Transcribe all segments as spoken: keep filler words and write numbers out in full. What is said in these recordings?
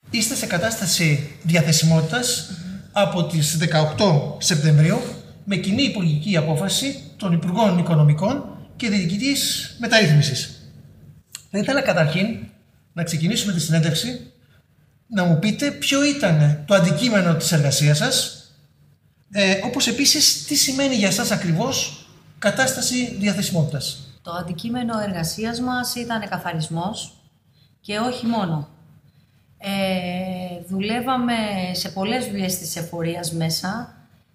είστε σε κατάσταση διαθεσιμότητας mm-hmm. από τις δεκαοκτώ Σεπτεμβρίου με κοινή υπουργική απόφαση των Υπουργών Οικονομικών και Διοικητικής Μεταρρύθμισης. Θα ήθελα καταρχήν να ξεκινήσουμε τη συνέντευξη να μου πείτε ποιο ήταν το αντικείμενο της εργασίας σας, ε, όπως επίσης τι σημαίνει για εσάς ακριβώς κατάσταση διαθεσιμότητας. Το αντικείμενο εργασίας μας ήταν καθαρισμός και όχι μόνο. Ε, δουλεύαμε σε πολλές δουλειές της εφορίας μέσα,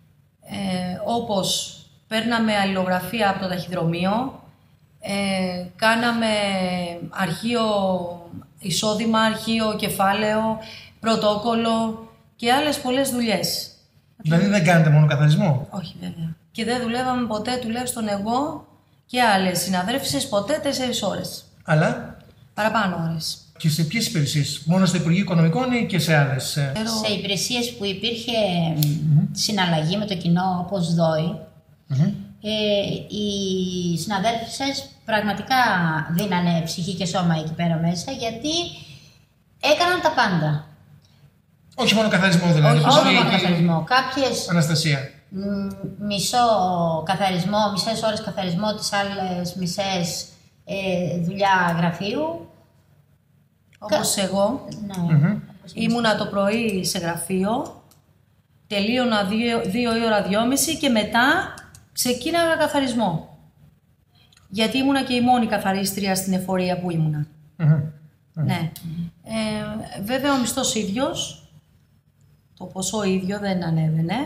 ε, όπως παίρναμε αλληλογραφία από το ταχυδρομείο, ε, κάναμε αρχείο εισόδημα, αρχείο κεφάλαιο, πρωτόκολλο και άλλες πολλές δουλειές. Δηλαδή δεν κάνετε μόνο καθαρισμό? Όχι βέβαια. Και δεν δουλεύαμε ποτέ, τουλάχιστον εγώ και άλλες συναδέλφισες, ποτέ τέσσερις ώρες. Αλλά? Παραπάνω ώρες. Και σε ποιες υπηρεσίες? Μόνο στο Υπουργείο Οικονομικών ή και σε άλλες? Σε υπηρεσίες που υπήρχε mm-hmm. συναλλαγή με το κοινό, όπως ΔΟΗ, mm-hmm. ε, οι συναδέλφισες πραγματικά δίνανε ψυχή και σώμα εκεί πέρα μέσα, γιατί έκαναν τα πάντα. Όχι μόνο καθαρισμό δηλαδή? Όχι, όχι μόνο καθαρισμό. Κάποιες... Αναστασία. Μισό καθαρισμό, μισές ώρες καθαρισμό, τις άλλες μισές ε, δουλειά γραφείου. Όπως Κα... εγώ, ναι. mm-hmm. ήμουνα το πρωί σε γραφείο, τελείωνα δύο, δύο η ώρα, δυόμιση και μετά ξεκίναγα καθαρισμό. Γιατί ήμουνα και η μόνη καθαρίστρια στην εφορία που ήμουνα. Mm-hmm. Ναι. Ε, βέβαια ο μισθός ίδιος, το ποσό ίδιο δεν ανέβαινε.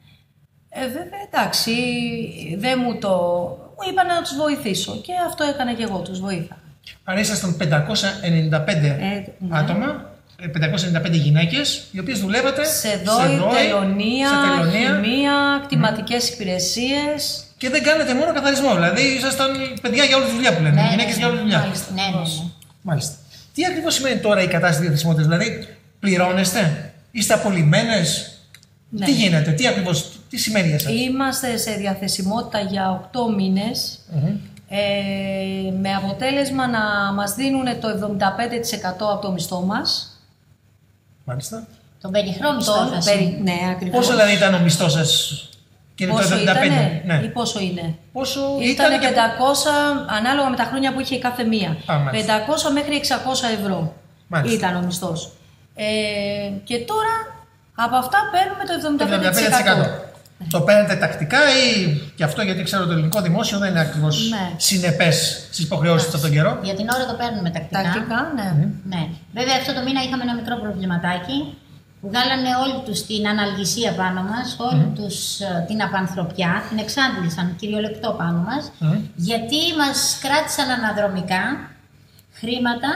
Ε, βέβαια, εντάξει, δεν μου το... Μου είπα να τους βοηθήσω και αυτό έκανα και εγώ, τους βοήθα. Άρα ήσασταν πεντακόσια ενενήντα πέντε ε, ναι. άτομα, πεντακόσιες ενενήντα πέντε γυναίκες, οι οποίες δουλεύατε σε ΔΟΗ, τελωνία, χημεία, κτηματικές mm. υπηρεσίες. Και δεν κάνετε μόνο καθαρισμό, δηλαδή ήσασταν παιδιά για όλη τη δουλειά που λένε, ναι, γυναίκες ναι, για όλη τη δουλειά. Μάλιστα, ναι, ναι, ναι. Μάλιστα. Τι ακριβώς σημαίνει τώρα η κατάσταση διαθεσιμότητας, δηλαδή πληρώνεστε, είστε απολυμμένες? Ναι. Τι γίνεται, τι ακριβώς, τι σημαίνει για εσάς? Είμαστε σε διαθεσιμότητα για οκτώ μήνες, mm-hmm. ε, με αποτέλεσμα να μας δίνουν το εβδομήντα πέντε τοις εκατό από το μισθό μας. Μάλιστα. Τον περιχρό μισθό σας. Περι... Ναι, ακριβώς. Πόσο δηλαδή ήταν ο μισθός σας? Και πόσο το εβδομήντα πέντε, ήτανε, ναι. Ή πόσο είναι? Πόσο ήτανε ήταν πεντακόσια, και... ανάλογα με τα χρόνια που είχε κάθε μία. Α, πεντακόσια μέχρι εξακόσια ευρώ μάλιστα. Ήταν ο μισθός. Ε, και τώρα από αυτά παίρνουμε το εβδομήντα πέντε τοις εκατό. Ναι. Το παίρνετε τακτικά ή και αυτό, γιατί ξέρω το ελληνικό δημόσιο δεν είναι ακριβώς ναι. συνεπές στις υποχρεώσεις από τον καιρό? Για την ώρα το παίρνουμε τακτικά. Τακτικά, ναι. Mm. ναι. Βέβαια αυτό το μήνα είχαμε ένα μικρό προβληματάκι. Βγάλανε όλοι τους την αναλγησία πάνω μας, όλοι mm. τους την απανθρωπιά, την εξάντλησαν κυριολεκτό πάνω μας, mm. γιατί μας κράτησαν αναδρομικά χρήματα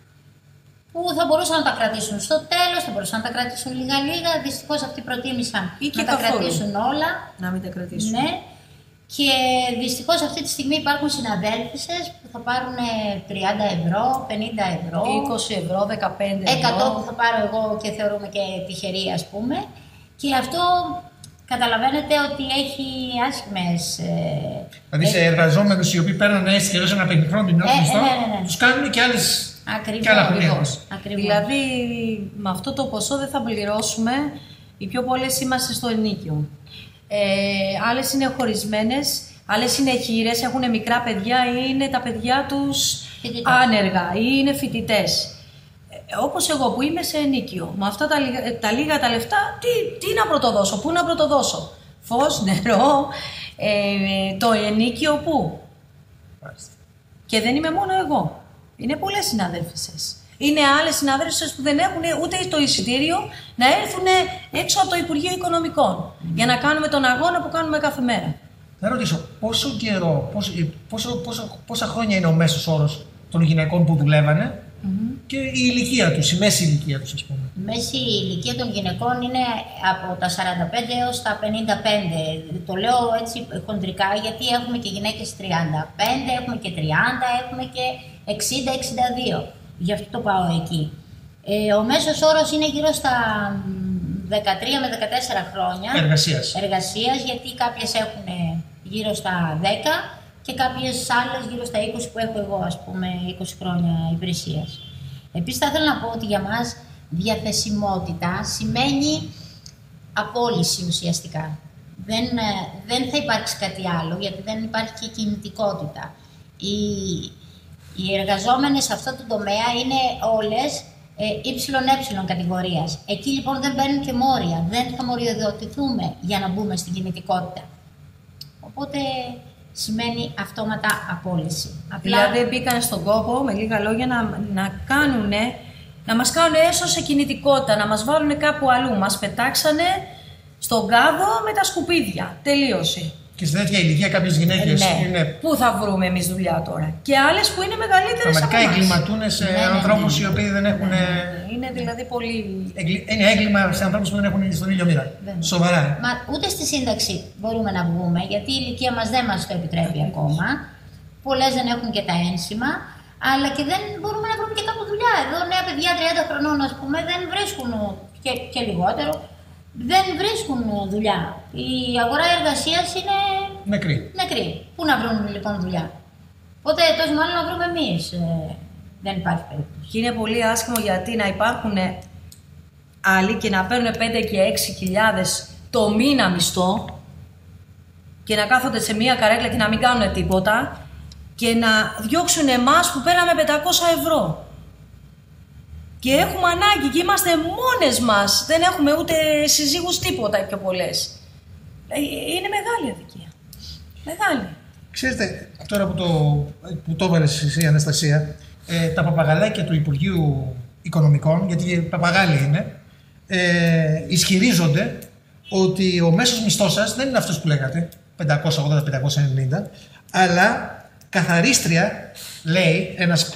που θα μπορούσαν να τα κρατήσουν στο τέλος, θα μπορούσαν να τα κρατήσουν λίγα-λίγα. Δυστυχώς αυτοί προτίμησαν να τα κρατήσουν όλα. Να μην τα κρατήσουν. Ναι. Και δυστυχώς αυτή τη στιγμή υπάρχουν συναδέλφισες που θα πάρουν τριάντα ευρώ, πενήντα ευρώ, είκοσι ευρώ, δεκαπέντε ευρώ, εκατό που θα πάρω εγώ και θεωρούμε και τυχερή, ας πούμε. Και αυτό καταλαβαίνετε ότι έχει άσχημες... Δηλαδή σε εργαζόμενους οι οποίοι παίρνουν έτσι και ένα πενιχρόνο μηνό μισθό, τους κάνουν και άλλες... Ακριβώς. Δηλαδή με αυτό το ποσό δεν θα πληρώσουμε, οι πιο πολλές είμαστε στο ενίκιο. Ε, άλλες είναι χωρισμένες, άλλες είναι χείρες, έχουν μικρά παιδιά ή είναι τα παιδιά τους φοιτητές. Άνεργα ή είναι φοιτητές. Ε, όπως εγώ που είμαι σε ενίκιο, με αυτά τα, τα λίγα τα λεφτά, τι, τι να πρωτοδώσω, πού να πρωτοδώσω? Φως, νερό, ε, το ενίκιο πού? Μάλιστα. Και δεν είμαι μόνο εγώ. Είναι πολλές συναδέλφισες. Είναι άλλες συναδέλφισες που δεν έχουν ούτε το εισιτήριο να έρθουν έξω από το Υπουργείο Οικονομικών mm. για να κάνουμε τον αγώνα που κάνουμε κάθε μέρα. Θα ρωτήσω, πόσο καιρό, πόσο, πόσο, πόσο, πόσα χρόνια είναι ο μέσος όρος των γυναικών που δουλεύανε mm-hmm. και η ηλικία τους, η μέση ηλικία τους, ας πούμε? Η μέση ηλικία των γυναικών είναι από τα σαράντα πέντε έως τα πενήντα πέντε. Το λέω έτσι χοντρικά γιατί έχουμε και γυναίκες τριάντα πέντε, έχουμε και τριάντα, έχουμε και εξήντα εξήντα δύο. Γι' αυτό το πάω εκεί. Ε, ο μέσος όρος είναι γύρω στα δεκατρία με δεκατέσσερα χρόνια εργασίας. εργασίας, γιατί κάποιες έχουν γύρω στα δέκα και κάποιες άλλες γύρω στα είκοσι που έχω εγώ, ας πούμε, είκοσι χρόνια υπηρεσίας. Επίσης θα ήθελα να πω ότι για μας διαθεσιμότητα σημαίνει απόλυση ουσιαστικά. Δεν, δεν θα υπάρξει κάτι άλλο, γιατί δεν υπάρχει και κινητικότητα. Οι, οι εργαζόμενες σε αυτό το τομέα είναι όλες ε, ΕΕ κατηγορίας. Εκεί λοιπόν δεν μπαίνουν και μόρια, δεν θα μοριοδοτηθούμε για να μπούμε στην κινητικότητα. Οπότε σημαίνει αυτόματα απόλυση. Απλά δηλαδή μπήκαν στον κόπο, με λίγα λόγια, να, να κάνουνε, να μας κάνουν έσω σε κινητικότητα, να μας βάλουν κάπου αλλού. Μας πετάξανε στον κάδο με τα σκουπίδια. Τελείωσε. Και σε τέτοια ηλικία κάποιες γυναίκες ναι. είναι... Πού θα βρούμε εμείς δουλειά τώρα. Και άλλες που είναι μεγαλύτερες από πραγματικά εγκληματούν σε ναι, ανθρώπους ναι, ναι. οι οποίοι δεν έχουν... Ναι, ναι. Είναι δηλαδή πολύ... Είναι έγκλημα σε ανθρώπους που δεν έχουν στον ίδιο μοίρα. Σοβαρά. Μα ούτε στη σύνταξη μπορούμε να βγούμε, γιατί η ηλικία μας δεν μας το επιτρέπει ακόμα. Πολλές δεν έχουν και τα ένσημα, αλλά και δεν μπορούμε να βρούμε και κάπου δουλειά. Εδώ νέα παιδιά τριάντα χρονών, ας πούμε, δεν βρίσκουν και, και λιγότερο. Δεν βρίσκουν δουλειά. Η αγορά εργασίας είναι νεκρή. νεκρή. Πού να βρουν λοιπόν δουλειά. Οπότε τόσο μάλλον να βρούμε εμείς. Ε, δεν υπάρχει περίπτωση. Και είναι πολύ άσχημο γιατί να υπάρχουν άλλοι και να παίρνουν πέντε και έξι χιλιάδες το μήνα μισθό και να κάθονται σε μία καρέκλα και να μην κάνουν τίποτα και να διώξουν εμάς που πέραμε πεντακόσια ευρώ. Και έχουμε ανάγκη και είμαστε μόνες μας. Δεν έχουμε ούτε συζύγους τίποτα πιο πολλές. Είναι μεγάλη αδικία. Μεγάλη. Ξέρετε, τώρα που το, που το έβαλες εσύ, Αναστασία, ε, τα παπαγαλάκια του Υπουργείου Οικονομικών, γιατί παπαγάλοι είναι, ε, ισχυρίζονται ότι ο μέσος μισθός σας δεν είναι αυτός που λέγατε, πεντακόσια ογδόντα με πεντακόσια ενενήντα, αλλά καθαρίστρια, λέει ένας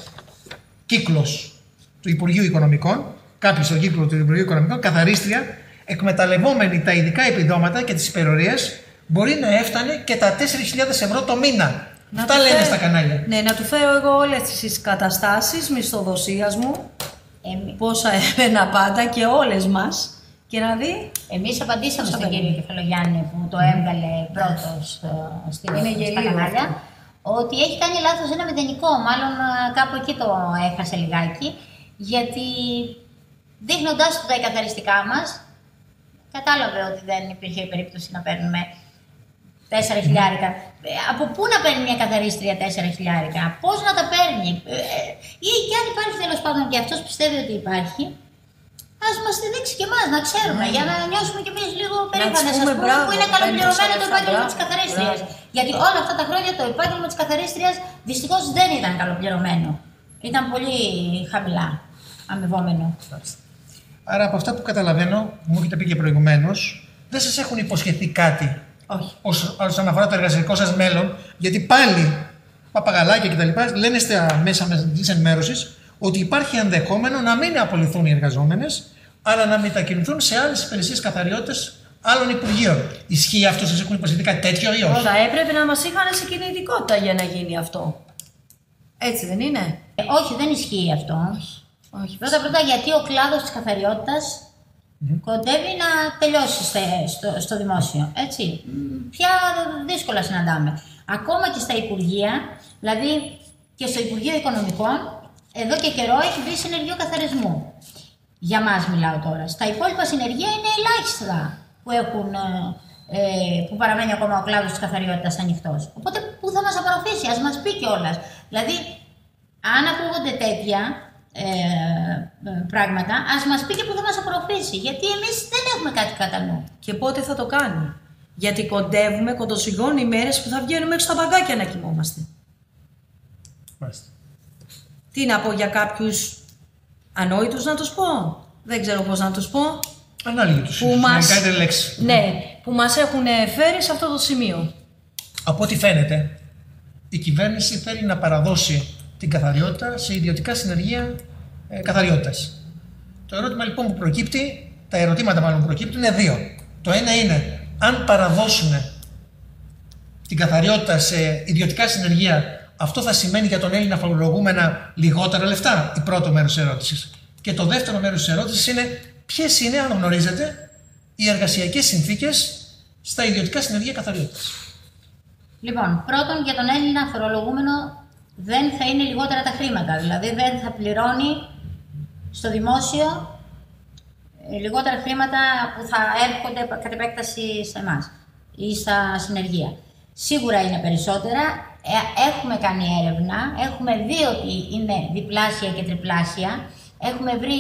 κύκλος του Υπουργείου Οικονομικών, κάποιος στον κύκλο του Υπουργείου Οικονομικών, καθαρίστρια, εκμεταλλευόμενη τα ειδικά επιδόματα και τις υπερορίες, μπορεί να έφτανε και τα τέσσερις χιλιάδες ευρώ το μήνα. Να Αυτά λένε φέρω, στα κανάλια. Ναι, να του φέρω εγώ όλες τις καταστάσεις μισθοδοσίας μου, Εμείς, πόσα έπαιρνα πάντα και όλες μας, και να δει. εμείς απαντήσαμε Πόσα στον παίρνει. κύριο Κεφαλογιάννη που το έβγαλε πρώτος στην Είναι στα γελίο κανάλια, αυτό. ότι έχει κάνει λάθος ένα μηδενικό. Μάλλον α, κάπου εκεί το έχασε λιγάκι, γιατί δείχνοντάς του τα εκαθαριστικά μας, κατάλαβε ότι δεν υπήρχε περίπτωση να παίρνουμε τέσσερα χιλιάρικα. Ε, από πού να παίρνει μια καθαρίστρια τέσσερα χιλιάρικα, πώς να τα παίρνει, ε, ή και αν υπάρχει τέλος πάντων και αυτός πιστεύει ότι υπάρχει, ας μας τη δείξει και εμάς, να ξέρουμε, mm. για να νιώσουμε κι εμείς λίγο περήφανες, ας πούμε, που είναι καλοπληρωμένο το επάγγελμα της καθαρίστριας. Γιατί όλα αυτά τα χρόνια το επάγγελμα της καθαρίστριας δυστυχώς δεν ήταν καλοπληρωμένο. Ήταν πολύ χαμηλά αμοιβόμενο. Άρα από αυτά που καταλαβαίνω, μου έχετε πει και προηγουμένως, δεν σας έχουν υποσχεθεί κάτι. Όχι. Όσον αφορά το εργασιακό σας μέλλον, γιατί πάλι παπαγαλάκια κτλ. Λένε στα μέσα της ενημέρωσης ότι υπάρχει ενδεχόμενο να μην απολυθούν οι εργαζόμενες, αλλά να μετακινηθούν σε άλλες υπηρεσίες καθαριότητας άλλων υπουργείων. Ισχύει αυτό, σας έχουν υποσχεθεί κάτι τέτοιο ή όχι? Θα έπρεπε να μας είχαν σε κινητικότητα για να γίνει αυτό. Έτσι δεν είναι? Ε, όχι, δεν ισχύει αυτό. Όχι. Πρώτα πρώτα γιατί ο κλάδος της καθαριότητας mm-hmm. κοντεύει να τελειώσει στο, στο, στο δημόσιο. Έτσι. Πια δύσκολα συναντάμε. Ακόμα και στα Υπουργεία, δηλαδή και στο Υπουργείο Οικονομικών, εδώ και καιρό έχει μπει συνεργείο καθαρισμού. Για μας μιλάω τώρα. Στα υπόλοιπα συνεργεία είναι ελάχιστα που, έχουν, ε, που παραμένει ακόμα ο κλάδος της καθαριότητας ανοιχτός. Οπότε πού θα μας απορροφήσει, ας μας πει κιόλας. Δηλαδή, αν ακούγονται τέτοια ε, πράγματα, ας μας πει και που θα μας απορροφήσει. Γιατί εμείς δεν έχουμε κάτι κατά νου. Και πότε θα το κάνει? Γιατί κοντεύουμε, κοντοσυγώνουν οι μέρες που θα βγαίνουμε έξω στα μπαγκάκια να κοιμόμαστε. Μάλιστα. Τι να πω για κάποιους ανόητους να τους πω? Δεν ξέρω πώς να τους πω. Ανάλογη τους. Που μας, λέξη. ναι, που μας έχουν φέρει σε αυτό το σημείο. Από ό,τι φαίνεται, η κυβέρνηση θέλει να παραδώσει την καθαριότητα σε ιδιωτικά συνεργεία ε, καθαριότητας. Το ερώτημα λοιπόν που προκύπτει, τα ερωτήματα μάλλον που προκύπτουν είναι δύο. Το ένα είναι, αν παραδώσουν την καθαριότητα σε ιδιωτικά συνεργεία, αυτό θα σημαίνει για τον Έλληνα φορολογούμενα λιγότερα λεφτά? Η πρώτο μέρος της ερώτησης. Και το δεύτερο μέρος της ερώτησης είναι, ποιες είναι, αν γνωρίζετε, οι εργασιακές συνθήκες στα ιδιωτικά συνεργεία καθαριότητας? Λοιπόν, πρώτον, για τον Έλληνα φορολογούμενο δεν θα είναι λιγότερα τα χρήματα. Δηλαδή δεν θα πληρώνει στο δημόσιο λιγότερα χρήματα που θα έρχονται κατ' επέκταση σε εμάς ή στα συνεργεία. Σίγουρα είναι περισσότερα. Έχουμε κάνει έρευνα, έχουμε δει ότι είναι διπλάσια και τριπλάσια. Έχουμε βρει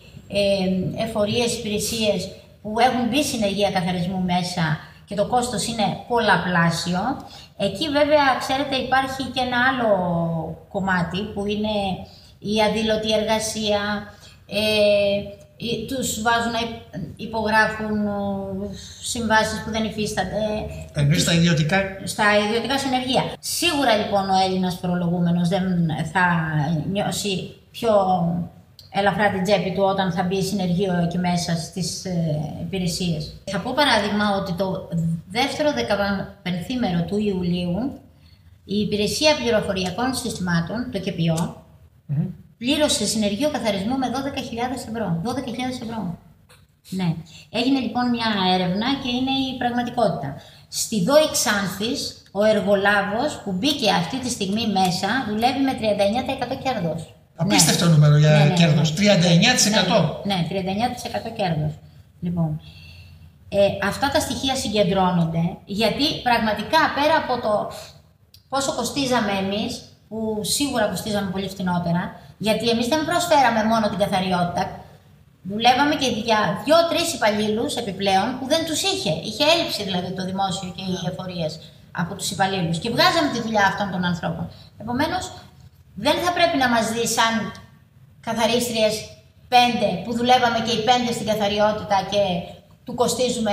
ε, εφορίες, υπηρεσίες που έχουν μπει συνεργεία καθαρισμού μέσα και το κόστος είναι πολλαπλάσιο. Εκεί βέβαια, ξέρετε, υπάρχει και ένα άλλο κομμάτι που είναι η αδήλωτη εργασία, ε, τους βάζουν να υπογράφουν συμβάσεις που δεν υφίστανται. Εννοείς στα ιδιωτικά. Στα ιδιωτικά συνεργεία. Σίγουρα λοιπόν ο Έλληνας φορολογούμενος δεν θα νιώσει πιο ελαφρά την τσέπη του όταν θα μπει συνεργείο εκεί μέσα στις ε, υπηρεσίες. Θα πω παράδειγμα ότι το δεύτερο δεκαπενθήμερο του Ιουλίου η Υπηρεσία Πληροφοριακών Συστημάτων, το ΚΕΠΙΟ, mm-hmm. πλήρωσε συνεργείο καθαρισμού με δώδεκα χιλιάδες ευρώ. δώδεκα χιλιάδες ευρώ. Ναι. Έγινε λοιπόν μια έρευνα και είναι η πραγματικότητα. Στη ΔΟΗ Ξάνθης, ο εργολάβος που μπήκε αυτή τη στιγμή μέσα δουλεύει με τριάντα εννέα τοις εκατό κέρδος. Απίστευτο ναι. νούμερο για ναι, ναι, κέρδος. Ναι. τριάντα εννέα τοις εκατό. Ναι, ναι, τριάντα εννέα τοις εκατό κέρδος. Λοιπόν, ε, αυτά τα στοιχεία συγκεντρώνονται γιατί πραγματικά πέρα από το πόσο κοστίζαμε εμείς, που σίγουρα κοστίζαμε πολύ φτηνότερα, γιατί εμείς δεν προσφέραμε μόνο την καθαριότητα, δουλεύαμε και για δύο-τρεις υπαλλήλους επιπλέον που δεν τους είχε. Είχε έλλειψη δηλαδή το δημόσιο και οι εφορίες από τους υπαλλήλους και βγάζαμε τη δουλειά αυτών των ανθρώπων. Επομένως, δεν θα πρέπει να μας δει σαν καθαρίστριες πέντε που δουλεύαμε και οι πέντε στην καθαριότητα και του κοστίζουμε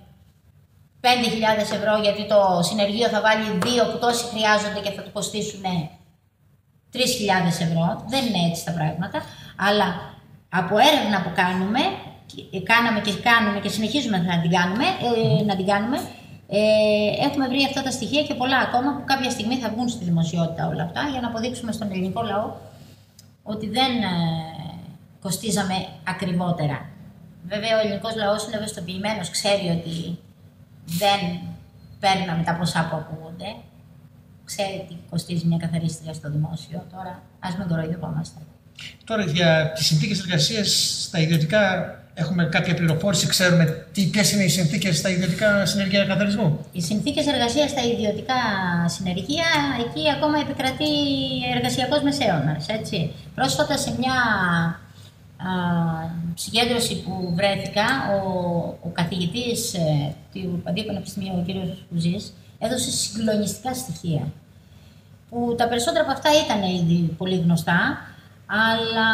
πέντε χιλιάδες ευρώ γιατί το συνεργείο θα βάλει δύο που τόσοι χρειάζονται και θα του κοστίσουν τρεις χιλιάδες ευρώ. Δεν είναι έτσι τα πράγματα, αλλά από έρευνα που κάνουμε, κάναμε και κάνουμε και συνεχίζουμε να την κάνουμε, ε, να την κάνουμε ε, έχουμε βρει αυτά τα στοιχεία και πολλά ακόμα που κάποια στιγμή θα βγουν στη δημοσιότητα όλα αυτά για να αποδείξουμε στον ελληνικό λαό ότι δεν ε, κοστίζαμε ακριβότερα. Βέβαια ο ελληνικός λαός είναι ευαισθητοποιημένος, ξέρει ότι δεν παίρναμε τα ποσά που ακούγονται. Ξέρει τι κοστίζει μια καθαρίστρια στο δημόσιο. Τώρα, ας μην κοροϊδευόμαστε. Τώρα, για τις συνθήκες εργασίας στα ιδιωτικά, έχουμε κάποια πληροφόρηση, ξέρουμε ποιες είναι οι συνθήκες στα ιδιωτικά συνεργεία καθαρισμού. Οι συνθήκες εργασίας στα ιδιωτικά συνεργεία, εκεί ακόμα επικρατεί εργασιακός μεσαίωνας. Έτσι. Πρόσφατα σε μια α, συγκέντρωση που βρέθηκα, ο, ο καθηγητής ε, του Παντίου Πανεπιστημίου, ο κ. Κουζής, έδωσε συγκλονιστικά στοιχεία. Που τα περισσότερα από αυτά ήταν ήδη πολύ γνωστά, αλλά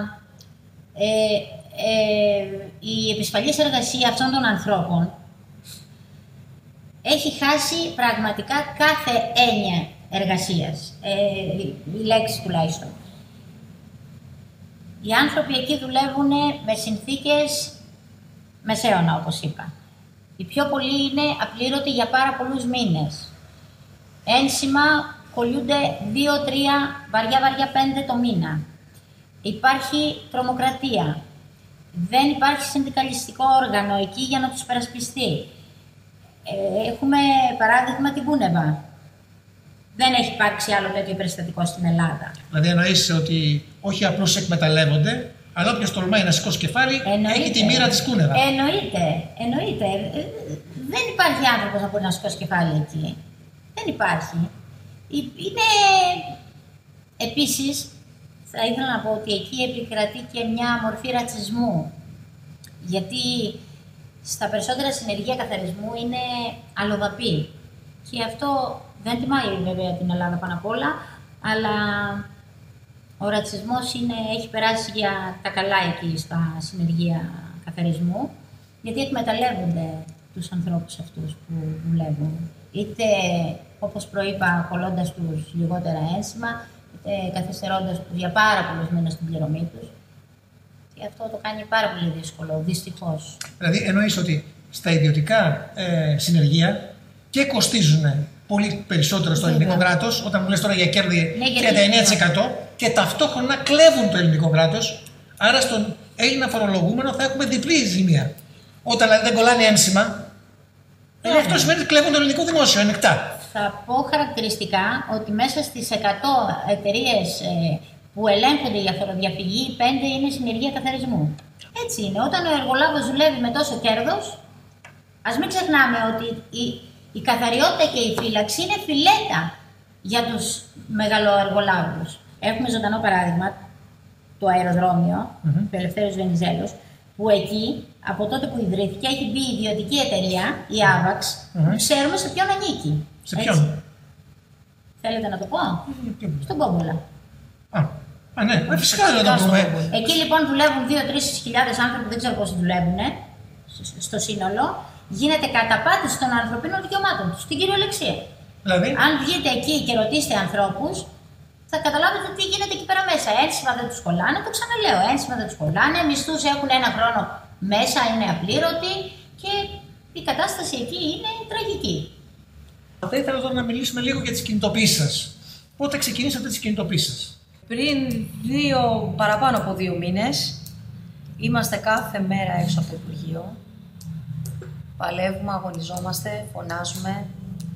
ε, ε, η επισφαλής εργασία αυτών των ανθρώπων έχει χάσει πραγματικά κάθε έννοια εργασίας, ε, η λέξη τουλάχιστον. Οι άνθρωποι εκεί δουλεύουν με συνθήκες μεσαίωνα, όπως είπα. Οι πιο πολλοί είναι απλήρωτοι για πάρα πολλούς μήνες. Ένσημα κολλούνται δύο τρία, βαριά βαριά πέντε το μήνα. Υπάρχει τρομοκρατία. Δεν υπάρχει συνδικαλιστικό όργανο εκεί για να τους περασπιστεί. Ε, έχουμε παράδειγμα την Κούνεβα. Δεν έχει υπάρξει άλλο τέτοιο περιστατικό στην Ελλάδα. Δηλαδή εννοείς ότι όχι απλώς εκμεταλλεύονται, αλλά όποιος τολμάει να σηκώσει κεφάλι, εννοείται, έχει τη μοίρα της Κούνεβα. Εννοείται, εννοείται. Δεν υπάρχει άνθρωπος να μπορεί να σηκώσει κεφάλι εκεί. Δεν υπάρχει. Είναι... Επίσης, θα ήθελα να πω ότι εκεί επικρατεί και μια μορφή ρατσισμού. Γιατί στα περισσότερα συνεργεία καθαρισμού είναι αλλοδαποί. Και αυτό δεν τιμάει βέβαια την Ελλάδα πάνω απ' όλα, αλλά ο ρατσισμός είναι, έχει περάσει για τα καλά εκεί στα συνεργεία καθαρισμού, γιατί εκμεταλλεύονται τους ανθρώπους αυτούς που δουλεύουν. Είτε, όπως προείπα, κολλώντας τους λιγότερα ένσημα, είτε καθυστερώντας τους για πάρα πολλούς μήνες την πληρωμή τους. Και αυτό το κάνει πάρα πολύ δύσκολο, δυστυχώς. Δηλαδή, εννοείς ότι στα ιδιωτικά ε, συνεργεία και κοστίζουν πολύ περισσότερο στο ελληνικό κράτος, όταν μου λες τώρα για κέρδη ναι, τριάντα εννέα τοις εκατό, και ταυτόχρονα κλέβουν το ελληνικό κράτος. Άρα στον Έλληνα φορολογούμενο θα έχουμε διπλή ζημία. Όταν δηλαδή δεν κολλάνε ένσημα, ναι, αυτό ναι. σημαίνει ότι κλέβουν το ελληνικό δημόσιο ανοιχτά. Θα πω χαρακτηριστικά ότι μέσα στις εκατό εταιρείες ε, που ελέγχονται για φοροδιαφυγή, πέντε είναι συνεργεία καθαρισμού. Έτσι είναι. Όταν ο εργολάβος δουλεύει με τόσο κέρδος, ας μην ξεχνάμε ότι η, η καθαριότητα και η φύλαξη είναι φιλέτα για τους μεγαλοεργολάβους. Έχουμε ζωντανό παράδειγμα, το αεροδρόμιο, mm-hmm. του Ελευθέριος Βενιζέλος, που εκεί, από τότε που ιδρύθηκε, έχει μπει η ιδιωτική εταιρεία, η Avax, mm-hmm. που ξέρουμε σε ποιον ανήκει. Σε ποιον? Θέλετε να το πω? Mm-hmm. Στον Κόμπολα. Α, α ναι, mm-hmm. φυσικά δεν το πούμε. Εκεί λοιπόν δουλεύουν δύο με τρεις χιλιάδες άνθρωποι, δεν ξέρω πόσοι δουλεύουν, στο σύνολο. Γίνεται καταπάτηση των ανθρωπίνων δικαιωμάτων τους, στην κυριολεξία. Δηλαδή? Αν βγείτε εκεί και ρωτήσετε ανθρώπους, θα καταλάβετε τι γίνεται εκεί πέρα μέσα. Ένσημα δεν τους κολλάνε, το ξαναλέω. Ένσημα δεν τους κολλάνε, μισθούς έχουν ένα χρόνο μέσα, είναι απλήρωτοι και η κατάσταση εκεί είναι τραγική. Θα ήθελα τώρα να μιλήσουμε λίγο για τις κινητοποιήσεις σας. Πότε ξεκινήσατε τις κινητοποιήσεις σας? Πριν δύο, παραπάνω από δύο μήνες, είμαστε κάθε μέρα έξω από το Υπουργείο. Παλεύουμε, αγωνιζόμαστε, φωνάζουμε,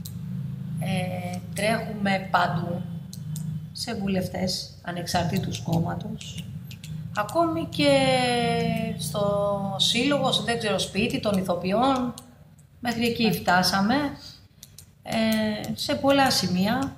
ε, τρέχουμε παντού σε βουλευτές ανεξαρτήτους κόμματος, ακόμη και στο σύλλογο, δεν ξέρω, σπίτι των ηθοποιών, μέχρι εκεί φτάσαμε, ε, σε πολλά σημεία.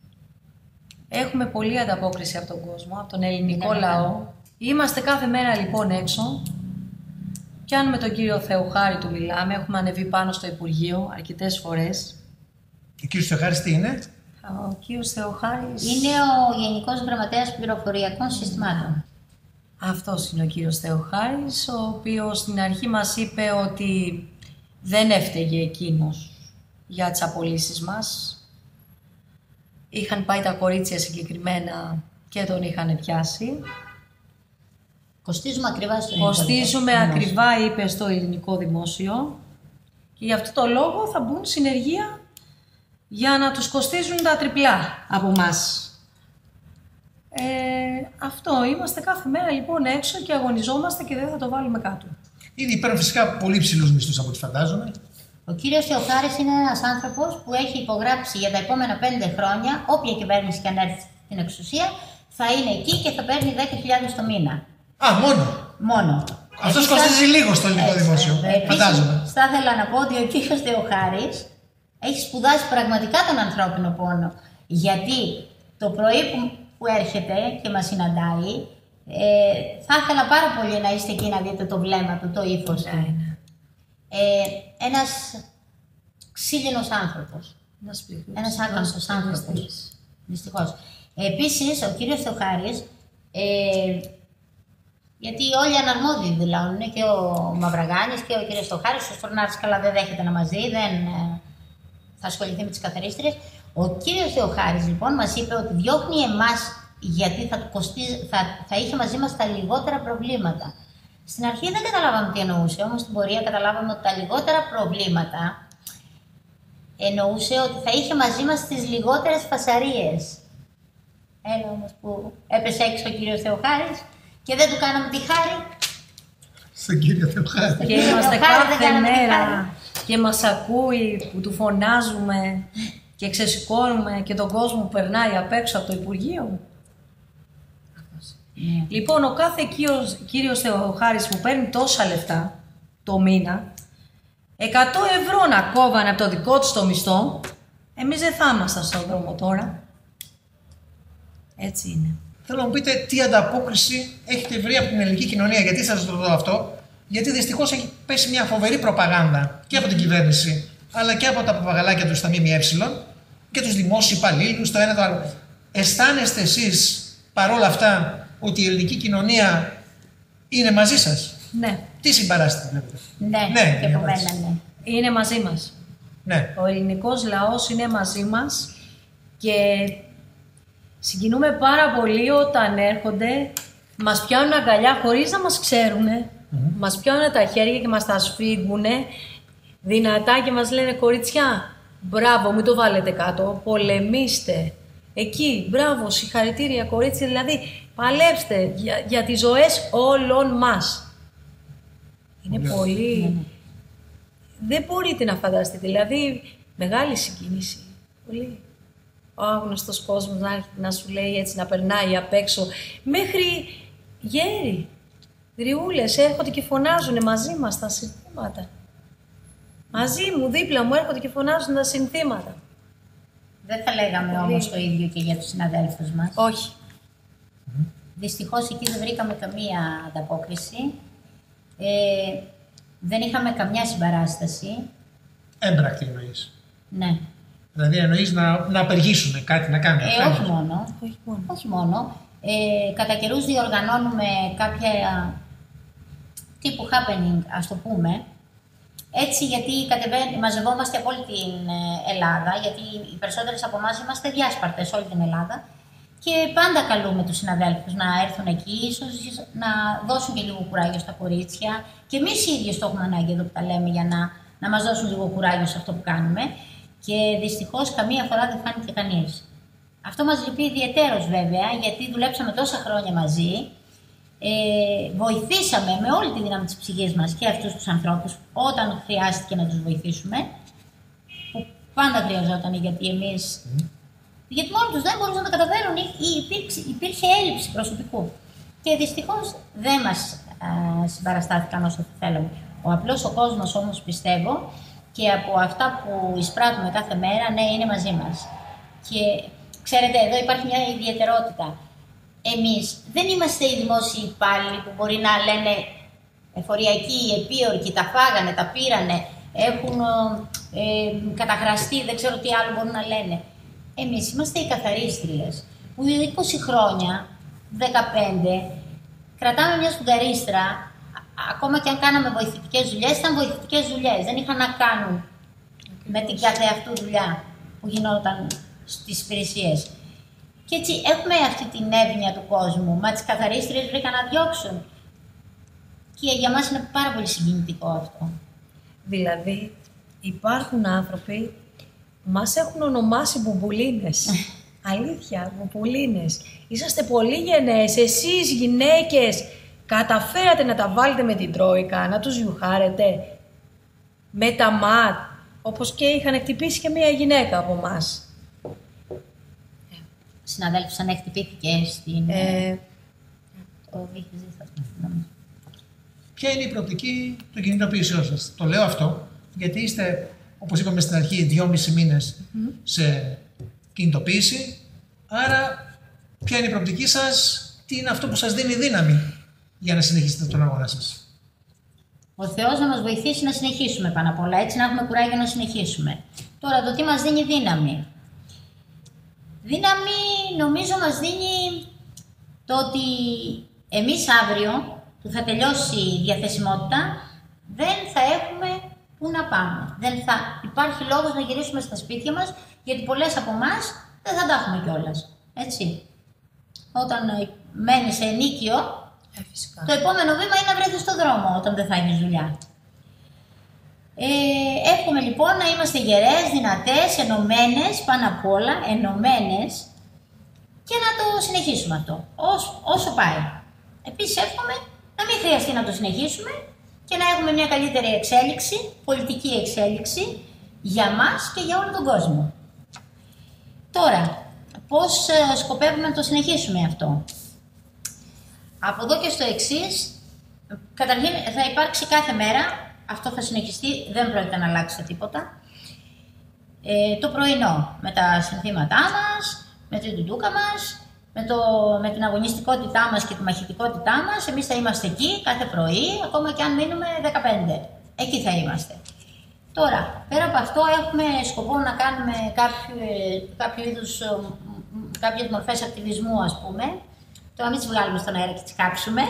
Έχουμε πολλή ανταπόκριση από τον κόσμο, από τον ελληνικό λαό. Είμαστε κάθε μέρα λοιπόν έξω. Κι αν με τον κύριο Θεοχάρη του μιλάμε, έχουμε ανεβεί πάνω στο Υπουργείο αρκετές φορές. Ο κύριος Θεοχάρης τι είναι? Ο κύριος Θεοχάρης... Είναι ο Γενικός Γραμματέας Πληροφοριακών Συστημάτων. Αυτός είναι ο κύριος Θεοχάρης, ο οποίος στην αρχή μας είπε ότι δεν έφταιγε εκείνος για τις απολύσεις μας. Είχαν πάει τα κορίτσια συγκεκριμένα και τον είχαν πιάσει. Κοστίζουμε ακριβά στο Κοστίζουμε ελληνικό ακριβά, δημόσιο. είπε στο ελληνικό δημόσιο. Και γι' αυτό το λόγο θα μπουν συνεργεία για να τους κοστίζουν τα τριπλά από μας. Ε, αυτό, είμαστε κάθε μέρα λοιπόν έξω και αγωνιζόμαστε και δεν θα το βάλουμε κάτω. Ήδη παίρνουν φυσικά πολύ ψηλούς μισθούς από ό,τι φαντάζομαι. Ο κύριος Θεοχάρης είναι ένας άνθρωπος που έχει υπογράψει για τα επόμενα πέντε χρόνια, όποια κυβέρνηση και αν έρθει στην εξουσία, θα είναι εκεί και θα παίρνει δέκα χιλιάδες το μήνα. Α, μόνο. Μόνο. Αυτός κοστίζει θα... λίγο στο ελληνικό έτσι, δημόσιο. Επίσης, φαντάζομαι. Θα ήθελα να πω ότι ο κύριος Θεοχάρης έχει σπουδάσει πραγματικά τον ανθρώπινο πόνο. Γιατί το πρωί που, που έρχεται και μας συναντάει, ε, θα ήθελα πάρα πολύ να είστε εκεί να δείτε το βλέμμα του, το ύφος του. Ε, ένας ξύλινος άνθρωπος. Ένας άκαμψος άνθρωπος. Δυστυχώς. Επίσης, ο κύριος Θεοχάρης, ε, γιατί όλοι οι αναρμόδιοι δηλώνουν, και ο Μαυραγάνης και ο κύριος Θεοχάρης, ο Στρονάρης καλά δεν δέχεται να μας δει, δεν ε, θα ασχοληθεί με τις καθαρίστριες. Ο κύριος Θεοχάρης λοιπόν μας είπε ότι διώχνει εμάς γιατί θα, του κοστίζει, θα, θα είχε μαζί μας τα λιγότερα προβλήματα. Στην αρχή δεν καταλάβαμε τι εννοούσε, όμως στην πορεία καταλάβαμε ότι τα λιγότερα προβλήματα εννοούσε ότι θα είχε μαζί μας τις λιγότερες φασαρίες. Έλα όμως που έπεσε έξω ο κύριος Θεοχάρης και δεν του κάναμε τη χάρη. Στον κύριο Θεοχάρη. Και είμαστε κάθε μέρα και μας ακούει που του φωνάζουμε και ξεσηκώνουμε και τον κόσμο που περνάει απ' έξω από το Υπουργείο. Yeah. Λοιπόν, ο κάθε κύριος, κύριος Θεοχάρης που παίρνει τόσα λεφτά το μήνα, εκατό ευρώ να κόβανε από το δικό του το μισθό, εμείς δεν θα ήμασταν στον δρόμο τώρα. Έτσι είναι. Θέλω να μου πείτε τι ανταπόκριση έχετε βρει από την ελληνική κοινωνία, γιατί σας το ρωτώ αυτό, γιατί δυστυχώς έχει πέσει μια φοβερή προπαγάνδα και από την κυβέρνηση, αλλά και από τα παπαγαλάκια του στα ΜΜΕ και τους δημόσιους υπαλλήλους, το ένα το άλλο. Αισθάνεστε εσείς παρόλα αυτά ότι η ελληνική κοινωνία είναι μαζί σας? Ναι. Τι συμπαράσταση βλέπετε? Ναι, ναι, και από μένα, ναι. Είναι μαζί μας. Ναι. Ο ελληνικός λαός είναι μαζί μας και συγκινούμε πάρα πολύ όταν έρχονται, μας πιάνουν αγκαλιά χωρίς να μας ξέρουν, mm-hmm. μας πιάνουν τα χέρια και μας τα σφίγγουν δυνατά και μας λένε κοριτσιά, μπράβο, μην το βάλετε κάτω, πολεμήστε. Εκεί, μπράβο, συγχαρητήρια κορίτσια, δηλαδή παλέψτε για, για τις ζωές όλων μας. Είναι yeah. πολύ... Yeah. Δεν μπορείτε να φανταστείτε, δηλαδή μεγάλη συγκίνηση. Πολύ. Ο άγνωστος κόσμος να έρχεται να σου λέει έτσι, να περνάει απ' έξω, μέχρι γέροι. γριούλες έρχονται και φωνάζουν μαζί μας τα συνθήματα. Μαζί μου, δίπλα μου έρχονται και φωνάζουν τα συνθήματα. Δεν θα λέγαμε όμως το ίδιο και για τους συναδέλφους μας. Όχι. Mm. Δυστυχώς εκεί δεν βρήκαμε καμία ανταπόκριση. Ε, δεν είχαμε καμιά συμπαράσταση. Έμπρακτη εννοείς. Ναι. Δηλαδή εννοείς να, να απεργήσουν κάτι, να κάνουν. Ε, όχι μόνο. Όχι μόνο. Όχι μόνο. Ε, κατά καιρούς διοργανώνουμε κάποια τύπου happening, ας το πούμε. Έτσι, γιατί μαζευόμαστε από όλη την Ελλάδα, γιατί οι περισσότερες από εμάς είμαστε διάσπαρτες σε όλη την Ελλάδα και πάντα καλούμε τους συναδέλφους να έρθουν εκεί, ίσως να δώσουν και λίγο κουράγιο στα κορίτσια. Και εμείς οι ίδιοι το έχουμε ανάγκη εδώ που τα λέμε για να, να μας δώσουν λίγο κουράγιο σε αυτό που κάνουμε. Και δυστυχώς καμία φορά δεν φάνηκε κανείς. Αυτό μας λυπεί ιδιαιτέρως βέβαια, γιατί δουλέψαμε τόσα χρόνια μαζί. Ε, βοηθήσαμε με όλη τη δύναμη της ψυχής μας και αυτούς τους ανθρώπους όταν χρειάστηκε να τους βοηθήσουμε, που πάντα χρειαζόταν, γιατί εμείς mm. γιατί μόνοι τους δεν μπορούσαν να τα καταφέρουν ή υπήρξε, υπήρχε έλλειψη προσωπικού και δυστυχώς δεν μας α, συμπαραστάθηκαν όσο θα θέλαμε. Ο απλός ο κόσμος όμως, πιστεύω, και από αυτά που εισπράττουμε κάθε μέρα, ναι, είναι μαζί μας. Και ξέρετε, εδώ υπάρχει μια ιδιαιτερότητα. Εμείς δεν είμαστε οι δημόσιοι υπάλληλοι που μπορεί να λένε εφοριακοί, επίορκοι, τα φάγανε, τα πήρανε, έχουν ε, καταχραστεί, δεν ξέρω τι άλλο μπορούν να λένε. Εμείς είμαστε οι καθαρίστριες που είκοσι χρόνια, δεκαπέντε, κρατάμε μια σφουγγαρίστρα, ακόμα και αν κάναμε βοηθητικές δουλειές, ήταν βοηθητικές δουλειές, δεν είχαν να κάνουν με την καθεαυτού δουλειά που γινόταν στις υπηρεσίες. Και έτσι έχουμε αυτή την εύνοια του κόσμου, μα τις καθαρίστριες βρήκαν να διώξουν. Και για μας είναι πάρα πολύ συγκινητικό αυτό. Δηλαδή, υπάρχουν άνθρωποι, μας έχουν ονομάσει μπουμπουλίνες. Αλήθεια, μπουμπουλίνες. Είσαστε πολύ γενναίες, εσείς γυναίκες, καταφέρατε να τα βάλετε με την Τρόικα, να τους γιουχάρετε με τα ματ, όπως και είχαν χτυπήσει και μία γυναίκα από εμάς. Συναδέλφους, αν χτυπήθηκε στην... Ε... Το Ποια είναι η προοπτική του κινητοποιήσεώς σας? Το λέω αυτό, γιατί είστε, όπως είπαμε στην αρχή, δυόμισι μήνες mm. σε κινητοποίηση. Άρα, ποια είναι η προοπτική σας, τι είναι αυτό που σας δίνει δύναμη για να συνεχίσετε τον αγώνα σας? Ο Θεός να μας βοηθήσει να συνεχίσουμε πάνω απ' όλα, έτσι να έχουμε κουράγιο να συνεχίσουμε. Τώρα, το τι μας δίνει δύναμη. Δύναμη, νομίζω, μας δίνει το ότι εμείς αύριο, που θα τελειώσει η διαθεσιμότητα, δεν θα έχουμε πού να πάμε. Δεν θα υπάρχει λόγος να γυρίσουμε στα σπίτια μας, γιατί πολλές από εμάς δεν θα τα έχουμε κιόλας. Έτσι. Όταν μένεις σε ενίκιο, ε, το επόμενο βήμα είναι να βρεθείς στον δρόμο όταν δεν θα έχεις δουλειά. Ε, εύχομαι λοιπόν να είμαστε γερές, δυνατές, ενωμένες, πάνω απ' όλα, ενωμένες, και να το συνεχίσουμε αυτό, όσο, όσο πάει. Επίσης εύχομαι να μην χρειαστεί να το συνεχίσουμε και να έχουμε μια καλύτερη εξέλιξη, πολιτική εξέλιξη, για μας και για όλο τον κόσμο. Τώρα, πώς ε, σκοπεύουμε να το συνεχίσουμε αυτό? Από εδώ και στο εξής, καταρχήν θα υπάρξει κάθε μέρα, αυτό θα συνεχιστεί, δεν πρόκειται να αλλάξει τίποτα, ε, το πρωινό με τα συνθήματά μας, με την τουντούκα μας, με, το, με την αγωνιστικότητά μας και τη μαχητικότητά μας. Εμείς θα είμαστε εκεί κάθε πρωί, ακόμα και αν μείνουμε δεκαπέντε. Εκεί θα είμαστε. Τώρα, πέρα από αυτό, έχουμε σκοπό να κάνουμε κάποιο, κάποιο είδους, κάποιες μορφές ακτιβισμού, ας πούμε. Τώρα μην τις βγάλουμε στον αέρα και τις κάψουμε.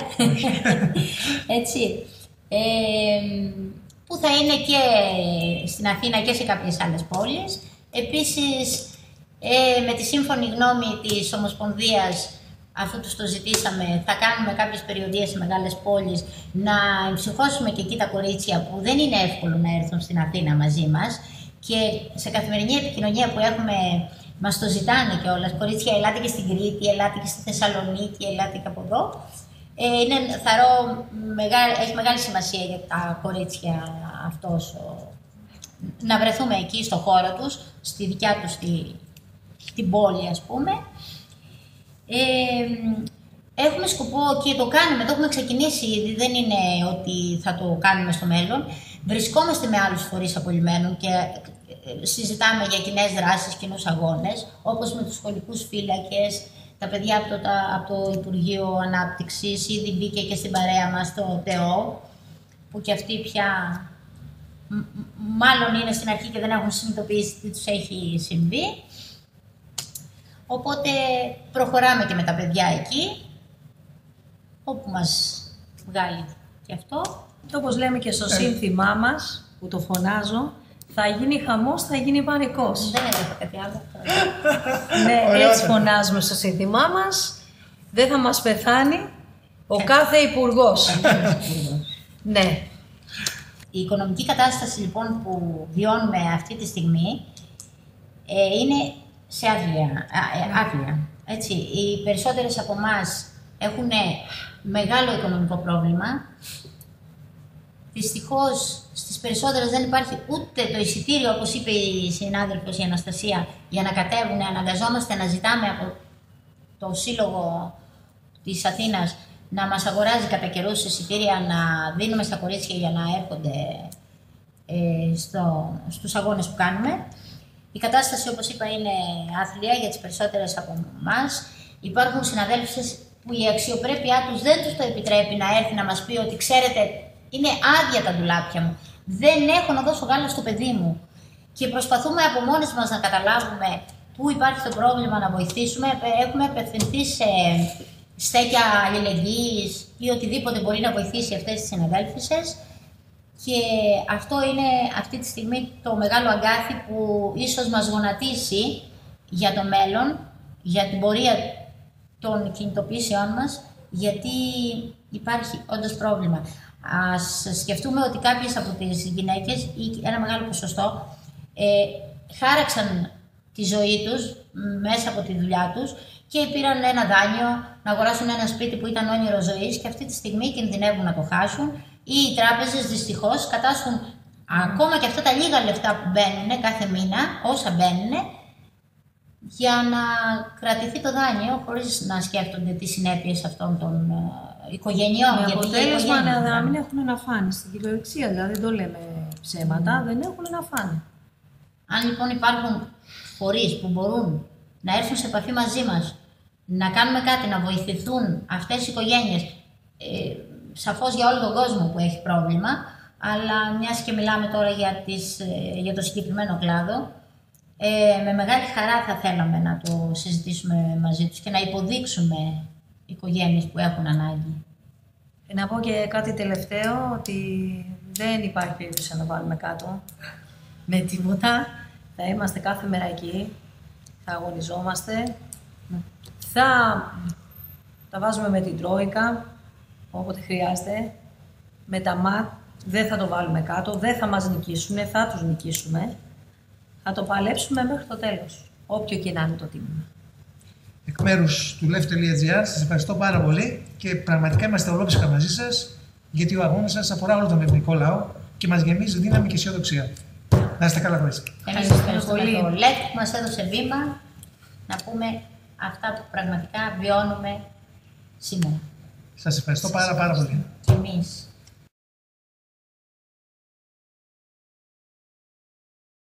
Έτσι. Ε, που θα είναι και στην Αθήνα και σε κάποιες άλλες πόλεις. Επίσης, ε, με τη σύμφωνη γνώμη της Ομοσπονδίας, αφού τους το ζητήσαμε, θα κάνουμε κάποιες περιοδίες σε μεγάλες πόλεις, να εμψυχώσουμε και εκεί τα κορίτσια που δεν είναι εύκολο να έρθουν στην Αθήνα μαζί μας, και σε καθημερινή επικοινωνία που έχουμε, μας το ζητάνε κιόλας. Κορίτσια, ελάτε και στην Κρήτη, ελάτε και στη Θεσσαλονίκη, ελάτε και από εδώ. Ε, είναι, θαρώ, μεγάλη, έχει μεγάλη σημασία για τα κορίτσια αυτός, ο, να βρεθούμε εκεί στο χώρο τους, στη δικιά τους τη, την πόλη, ας πούμε. Ε, έχουμε σκοπό και το κάνουμε, το έχουμε ξεκινήσει ήδη, δεν είναι ότι θα το κάνουμε στο μέλλον. Βρισκόμαστε με άλλους φορείς απολυμμένων και συζητάμε για κοινές δράσεις, κοινούς αγώνες, όπως με τους σχολικούς φύλακες, τα παιδιά από το, από το Υπουργείο Ανάπτυξης, ήδη μπήκε και στην παρέα μας το ΤΕΟ, που και αυτοί πια μάλλον είναι στην αρχή και δεν έχουν συνειδητοποιήσει τι τους έχει συμβεί. Οπότε προχωράμε και με τα παιδιά εκεί, όπου μας βγάλει και αυτό. Και όπως λέμε και στο σύνθημά μας, που το φωνάζω, θα γίνει χαμός, θα γίνει πανικός. Δεν έχω κάτι άλλο. Ναι, έτσι φωνάζουμε στο σύνθημά μας. Δεν θα μας πεθάνει ο κάθε υπουργός. Ναι. Η οικονομική κατάσταση λοιπόν που βιώνουμε αυτή τη στιγμή ε, είναι σε άθλια. Ε, άθλια. Έτσι, οι περισσότερες από εμάς έχουν μεγάλο οικονομικό πρόβλημα. Δυστυχώς στις περισσότερες δεν υπάρχει ούτε το εισιτήριο, όπως είπε η συνάδελφος η Αναστασία, για να κατέβουν. Αναγκαζόμαστε να ζητάμε από το Σύλλογο της Αθήνας να μας αγοράζει κατά καιρούς εισιτήρια, να δίνουμε στα κορίτσια για να έρχονται ε, στο, στους αγώνες που κάνουμε. Η κατάσταση, όπως είπα, είναι άθλια για τις περισσότερες από εμάς. Υπάρχουν συναδέλφες που η αξιοπρέπειά τους δεν τους το επιτρέπει να έρθει να μας πει ότι ξέρετε, είναι άδεια τα ντουλάπια μου, δεν έχω να δώσω γάλα στο παιδί μου. Και προσπαθούμε από μόνες μας να καταλάβουμε πού υπάρχει το πρόβλημα, να βοηθήσουμε. Έχουμε απευθυνθεί σε στέκια αλληλεγγύης ή οτιδήποτε μπορεί να βοηθήσει αυτές τις συναδέλφισες. Και αυτό είναι αυτή τη στιγμή το μεγάλο αγκάθι που ίσως μας γονατίσει για το μέλλον, για την πορεία των κινητοποιήσεών μας, γιατί υπάρχει όντως πρόβλημα. Ας σκεφτούμε ότι κάποιες από τις γυναίκες, ή ένα μεγάλο ποσοστό, ε, χάραξαν τη ζωή τους μέσα από τη δουλειά τους και πήραν ένα δάνειο να αγοράσουν ένα σπίτι που ήταν όνειρο ζωής και αυτή τη στιγμή κινδυνεύουν να το χάσουν, ή οι τράπεζες δυστυχώς κατάσχουν ακόμα και αυτά τα λίγα λεφτά που μπαίνουν κάθε μήνα, όσα μπαίνουν, για να κρατηθεί το δάνειο χωρίς να σκέφτονται τις συνέπειες αυτών των uh, οικογενειών. Με αποτέλεσμα να, να μην έχουν να φάνε στην κυριολεξία, δηλαδή δεν το λέμε ψέματα, mm. δεν έχουν να φάνε. Αν λοιπόν υπάρχουν φορείς που μπορούν να έρθουν σε επαφή μαζί μας, να κάνουμε κάτι, να βοηθηθούν αυτές οι οικογένειες, ε, σαφώς για όλο τον κόσμο που έχει πρόβλημα, αλλά μιας και μιλάμε τώρα για, τις, ε, για το συγκεκριμένο κλάδο, Ε, με μεγάλη χαρά θα θέλαμε να το συζητήσουμε μαζί τους και να υποδείξουμε οικογένειες που έχουν ανάγκη. Να πω και κάτι τελευταίο, ότι δεν υπάρχει περίπτωση να το βάλουμε κάτω με τίποτα. Θα είμαστε κάθε μέρα εκεί, θα αγωνιζόμαστε, mm. θα τα βάζουμε με την Τρόικα, όποτε χρειάζεται, με τα ΜΑΤ, δεν θα το βάλουμε κάτω, δεν θα μας νικήσουν, θα τους νικήσουμε. Θα το παλέψουμε μέχρι το τέλος, όποιο και να είναι το τίμημα. Εκ μέρους του λεφ τελεία τζι άρ, σας ευχαριστώ πάρα πολύ και πραγματικά είμαστε ολόψυχα μαζί σας, γιατί ο αγώνας σας αφορά όλο τον ελληνικό λαό και μας γεμίζει δύναμη και αισιοδοξία. Να είστε καλά, κορίτσια. Εμείς ευχαριστούμε το ΛΕΦ που μας έδωσε βήμα να πούμε αυτά που πραγματικά βιώνουμε σήμερα. Σας ευχαριστώ πάρα πάρα πολύ. Και εμείς.